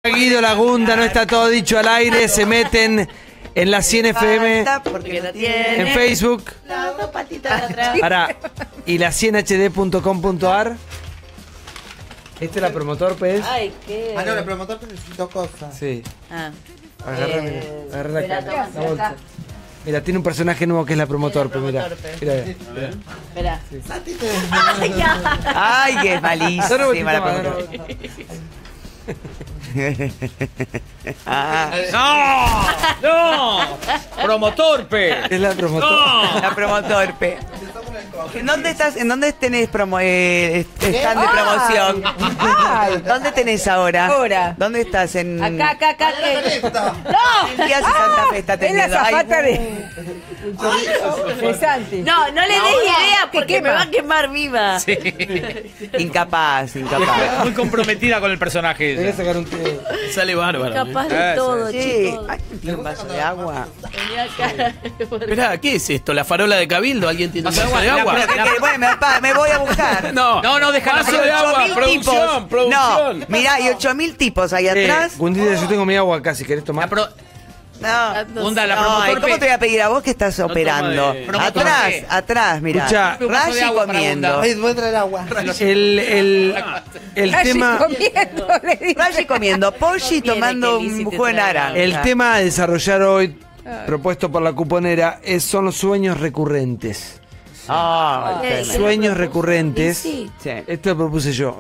Guido Lagunda, no está todo dicho al aire, se meten en la 100 FM, porque no tiene en Facebook, las dos patitas de atrás. ahora, y la 100hd.com.ar. ¿Este es la promotor, Pez? Ay, qué. Ah, no, la promotor necesito cosas. Sí. Ah. Agarra, mira, agarra la Espera, cara, toma, la bolsa. acá. Mira, tiene un personaje nuevo que es la promotor, pero mira. Mira, mira. Espera. Santi te Ay, ya. Ay, que es malísima Dale vueltita la más, promotora. dale vueltita. Ah, ¡No! ¡Promotorpe! Es la promotor. la promotorpe. ¿Dónde estás? ¿En dónde tenés stand de promoción? ¿Dónde tenés ahora? ¿Dónde estás? Acá. que- ¿Qué día hace Santa Fe está Es teniendo? la zapata Ay, de Santi. No le des idea porque quema. me va a quemar viva. incapaz. Muy comprometida con el personaje. Voy a ella. sacar un té. Sale bárbaro. Capaz de todo, Sí. chicos. Ay, tiene un vaso de agua. Vení acá. Esperá, ¿qué es esto? ¿La farola de Cabildo? ¿Alguien tiene un vaso de la- agua? ¿Qué querés? Bueno, me voy a buscar. No, déjala. Vaso de agua, 8.000 producción, producción. No, mirá, hay 8.000 tipos ahí atrás. Gundita, yo tengo mi agua acá, si querés tomar. No. Gunda, la No, promotor ¿cómo te voy a pedir a vos que estás operando? de- Atrás, mirá. Escuchá. Un vaso de Rashi agua para comiendo. Ay, voy a traer agua. El Casi tema... comiendo, le dice. Rashi comiendo. Polly Viene tomando que Lizzy un te jugo de traiga. naranja. El tema a desarrollar hoy, propuesto por la cuponera, son los sueños recurrentes. Ah, Eh, Sueños recurrentes. Sí. sí. Esto lo propuse yo.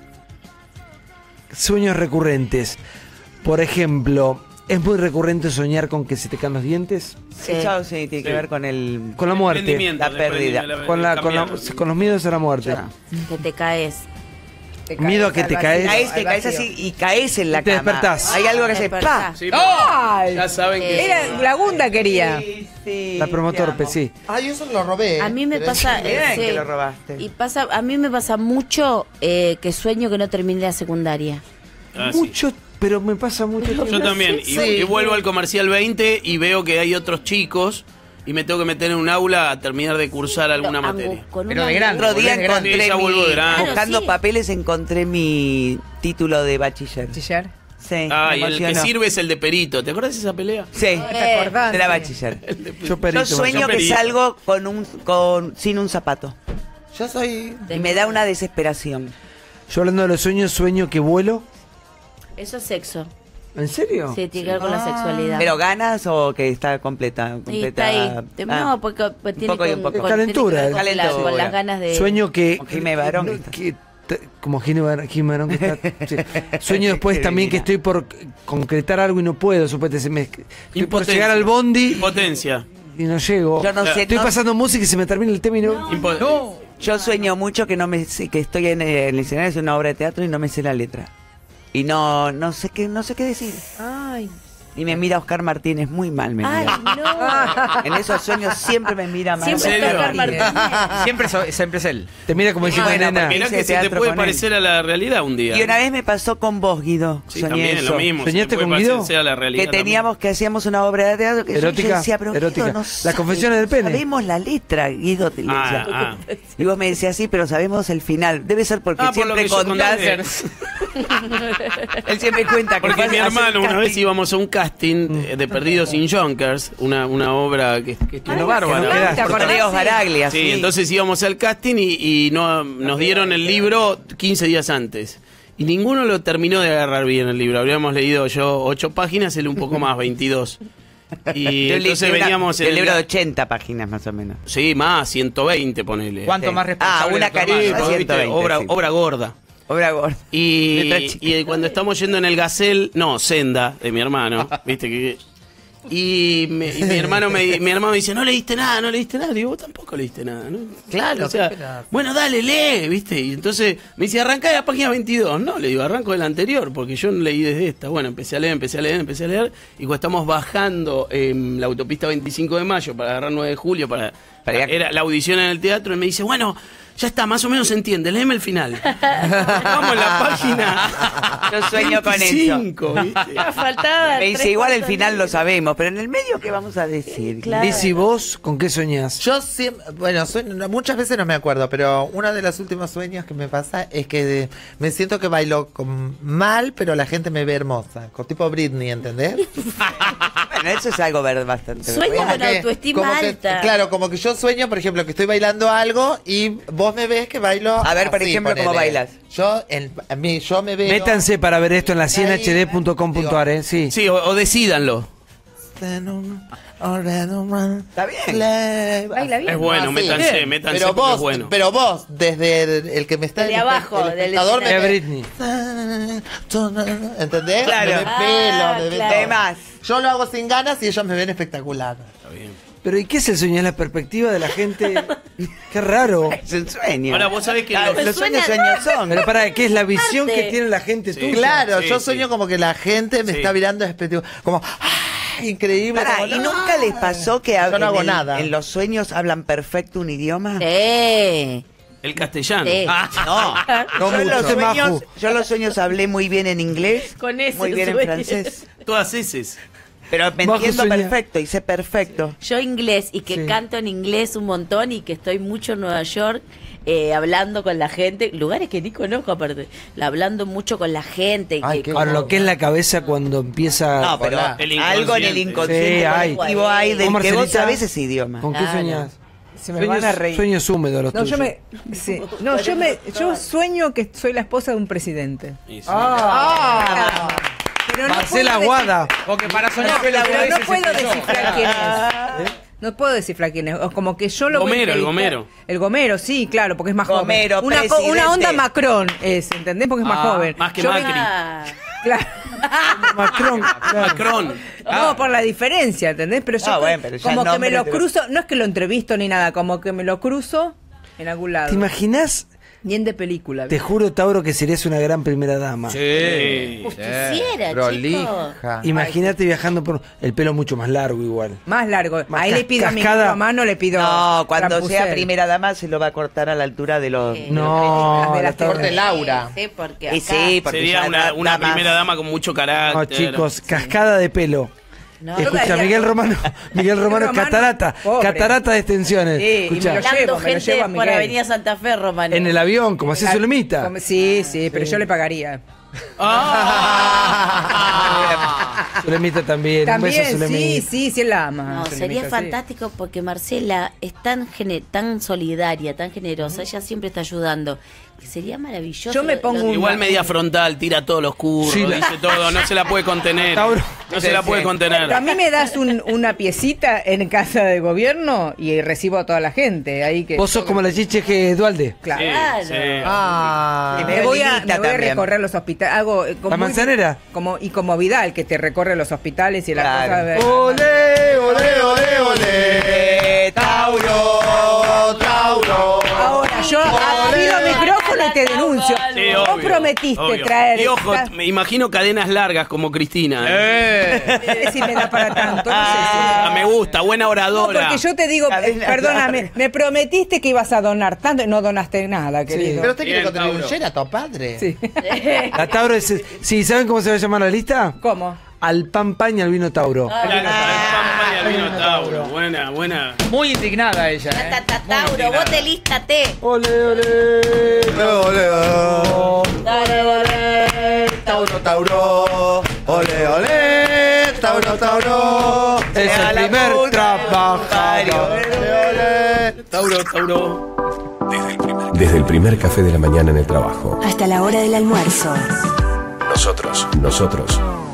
Sueños recurrentes. Por ejemplo, ¿es muy recurrente soñar con que se te caen los dientes? Eso sí, tiene que ver con el... Con la muerte. Rendimiento, La pérdida. Con los miedos a la muerte. Que te caes. Miedo a que te caes. Caes así y caes en la Te cama. despertás. Hay algo que se... ¡Pa! Sí, ¡Ay! ya saben que... Era Lagunda quería. Sí, La promotor, te amo. sí. Ay, yo eso lo robé. A mí me Pero pasa. Bien sí. que lo robaste. Y pasa, a mí me pasa mucho que sueño que no terminé la secundaria. Ah, sí. Mucho, pero me pasa mucho tiempo. Yo también. Y vuelvo al comercial 20 y veo que hay otros chicos y me tengo que meter en un aula a terminar de cursar alguna materia. Pero de grande. Otro día Volvés de grande. encontré Ya vuelvo de grande. buscando Claro, sí. papeles encontré mi título de bachiller. Chillar. Sí, Ah, me y el que emocionó. sirve es el de perito. ¿Te acuerdas de esa pelea? Sí, ¿Te acordás? de la bachiller. Yo perito. Yo sueño yo que perito. salgo sin un zapato. Yo soy. Y me da una desesperación. Yo hablando de los sueños, sueño que vuelo. Eso es sexo. ¿En serio? Sí, tiene que ver con la sexualidad. ¿Pero ganas o que está completa? Y está ahí. No, porque tiene poco y que un poco. Calentura, tiene que ver con, calentura. con las ganas de. Sueño que... Como Jimé Barón. Como Jimé Barón que está... sí. Sueño después también que estoy por concretar algo y no puedo. Suponete, estoy por Impotencia. llegar al bondi Impotencia. y no llego. Yo no sé, Estoy no- pasando música y se me termina el tema y no... Yo sueño mucho que que estoy en el escenario de una obra de teatro y no me sé la letra. Y no sé qué decir. Ay, Y me mira Oscar Martínez muy mal, me ay, mira. no. En esos sueños siempre me mira mal. Siempre serio? está Oscar Martínez. Siempre es él. Te mira como diciendo, Bueno, nena. porque- Mirá Hice que se te teatro puede con él. parecer a la realidad un día. Y una vez me pasó con vos, Guido. Sí, Soñé también eso. lo mismo. ¿Soñaste se te puede con Guido? parecer a la realidad Que hacíamos una obra de teatro que yo Erótica, decía, pero erótica. Guido, no Las confesiones del pene. Sabemos la letra, Guido. Te también. decía. Ah, Y vos me decías, sí, pero sabemos el final. Debe ser porque por lo siempre que yo contás. conté. Él siempre cuenta que Porque fue mi a hacer hermano, una casting. vez íbamos a un casting de Perdidos sin Junkers, una obra que estuvo bárbara. quedaste. ¿Te acordás? Por Leo Baraglia, Sí, entonces íbamos al casting y nos dieron el libro 15 días antes. Y ninguno lo terminó de agarrar bien el libro. Habríamos leído yo 8 páginas, él un poco más, 22. Y entonces veníamos en el libro de 80 páginas más o menos. Sí, más, 120, ponele. ¿Cuánto Sí. más responsable? Una de tu hermano? carilla, Porque, 120, viste, obra, sí. obra gorda. Obra gorda. Letra chica. Y cuando estamos yendo en el Gazelle, no, Senda, de mi hermano, viste que... Y mi hermano me dice, no leíste nada. Digo, vos tampoco leíste nada, ¿no? Claro, O sea, bueno, dale, lee, ¿viste? Y entonces me dice, arrancá de la página 22. No, le digo, arranco de la anterior, porque yo no leí desde esta. Bueno, empecé a leer. Y cuando estamos bajando la autopista 25 de mayo para agarrar 9 de julio para Era la audición en el teatro y me dice, bueno, ya está, más o menos se entiende, léeme el final. Vamos a la página. Yo sueño con eso. 25, ¿viste? Faltaba Me dice, 3 igual el cuartos final de- lo sabemos, pero en el medio, ¿qué vamos a decir? Claro. Lizzy, ¿vos con qué soñás? Yo siempre, bueno, muchas veces no me acuerdo, pero uno de los últimos sueños que me pasa es que me siento que bailo mal, pero la gente me ve hermosa, con tipo Britney, ¿entendés? Bueno, eso es algo bastante. Sueño Como con autoestima como que- alta. claro, como que yo sueño, por ejemplo, que estoy bailando algo y vos me ves que bailo. A ver, por así, ejemplo, ¿cómo bailas? Yo me veo. Métanse para ver esto en la 100hd.com.ar, ¿eh? Sí. Sí, o decídanlo. Está bien. Baila bien. Es bueno, métanse, Bien. métanse Pero porque vos, es bueno. pero vos, desde el que me está Desde abajo, el del espectador me Es ve. Britney. ¿Entendés? Claro. Me ve pelo, me ve claro. todo. Además. Yo lo hago sin ganas y ellos me ven espectacular. Pero ¿y qué es el sueño? ¿Es la perspectiva de la gente? Qué raro. Es un sueño. Ahora, vos sabés que Claro, los- los sueños son. Pero para, ¿qué es la visión Arte. que tiene la gente tuya? Claro, Sí, yo sí. sueño como que la gente me Sí. está mirando espectacular. Como, ¡ah! Increíble. Pará, como, ¿y ¡no! nunca les pasó que Yo no hago en nada. en los sueños hablan perfecto un idioma? Sí. el castellano. Sí. No, No yo, en los mucho. sueños, yo en los sueños hablé muy bien en inglés, Con ese muy bien en sueño. francés, Todas esas. pero me Bajo entiendo sueño. perfecto y sé perfecto. Yo inglés y que Sí. canto en inglés un montón y que estoy mucho en Nueva York hablando con la gente, lugares que ni conozco aparte, hablando mucho con la gente. Ay, que qué Ahora, lo que es la cabeza cuando empieza... No, pero Hola. El algo en el inconsciente. inconsciente Sí, hay. colectivo hay del ¿Cómo, que vos Marcelita? sabés ese idioma. ¿Con qué Claro. soñás? Se me van a reír. Sueños húmedos los No, tuyos. yo sueño que soy la esposa de un presidente. Y sí. Pero no Marcela puedo Aguada. Porque para soñar Pero pelotudeces no puedo empezó. descifrar quién es. No puedo descifrar quién es. O como que yo lo voy a Gomero, el entrevistar. Gomero. El Gomero, sí, claro, porque es más Gomero, joven. Una presidente. onda Macron es, ¿entendés? Porque es más joven. Más que Yo Macri. Ah, Claro. Macron. Macron. No, por la diferencia, ¿entendés? Pero yo bueno, pero ya como el que me nombre lo te lo- cruzo, no es que lo entrevisto ni nada, como que me lo cruzo en algún lado. ¿Te imaginas? Bien de película. Te juro, Tauro, que serías una gran primera dama. Sí. pues quisiera, chicos. Prolija. Imagínate viajando por... El pelo mucho más largo igual. Más largo. Más Ahí le pido a mi cascada. mamá, no le pido. No, cuando Rapunzel. sea primera dama se lo va a cortar a la altura de los... No, de las la Tauro. Corte Laura. Sí, porque Y acá- sí, porque Sería ya una damas- primera dama con mucho No, carácter. chicos, cascada de pelo. No. Escucha, Miguel Romano, Romano, catarata, pobre. catarata de extensiones. Sí, y Escucha, me lo Hablando llevo gente a por Miguel. Avenida Santa Fe, Romano. en el avión, como hacía Zulemita. Sí, pero yo le pagaría. Zulemita también. Un También, beso, Zulemita. sí, él la ama. No, Zulemita, sería sí. fantástico porque Marcela es tan solidaria, tan generosa, ella siempre está ayudando. Sería maravilloso. Yo me pongo un- Igual media frontal, tira todos los curros, Sí, la- dice todo, no se la puede contener. Tauro. No se la puede contener. Pero a mí me das una piecita en casa de gobierno y recibo a toda la gente. Ahí que Vos sos como la chiche que Dualde. Claro. Claro. Sí. Ah. Y Me voy a Lilita también. recorrer los hospitales. Hago como ¿La manzanera? y como Vidal, que te recorre los hospitales y la Claro. cosa. Ole, ole, ole, ole. Tauro, Tauro. Ahora, yo pido micrófono y te denuncio. Sí, Vos obvio, prometiste obvio. traer. Y ojo, me imagino cadenas largas como Cristina. No sé si me da para tanto. No sé si. Me gusta, buena No, oradora. porque yo te digo, Cadena perdóname, larga. me prometiste que ibas a donar tanto y no donaste nada, querido. Pero usted quiere Bien, contribuir a tu padre. Sí. La Tauro es... Sí, ¿saben cómo se va a llamar la lista? ¿Cómo? Al pan pan y al vino Tauro. Claro, el pan y el vino Tauro. Buena, buena. Muy indignada ella. Tauro, vos te lístate. Ole, ole. Ole, ole. Tauro, Tauro. Ole, ole. Tauro, Tauro. Es Sea el la primer puta trabajador. Ole, ole. Tauro, Tauro. Desde el primer café de la mañana en el trabajo. Hasta la hora del almuerzo. Nosotros